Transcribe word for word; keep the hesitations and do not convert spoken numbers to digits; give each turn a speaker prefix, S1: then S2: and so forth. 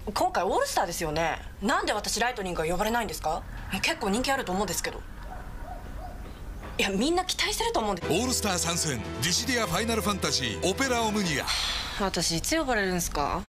S1: 今回オールスターですよね。なんで私ライトニングが呼ばれないんですか？結構人気あると思うんですけど。いや、みんな期待してると思うんで。
S2: オールスター参戦ディシディアファイナルファンタジーオペラオムニア。
S1: 私いつ呼ばれるんですか？